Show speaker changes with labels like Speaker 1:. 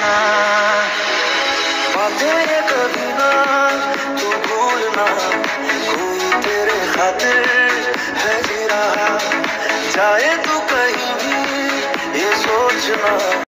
Speaker 1: ना, बातें ये कभी ना तू भूलना, कोई तेरे खातिर है जी रहा, चाहे तू कहीं भी ये सोचना।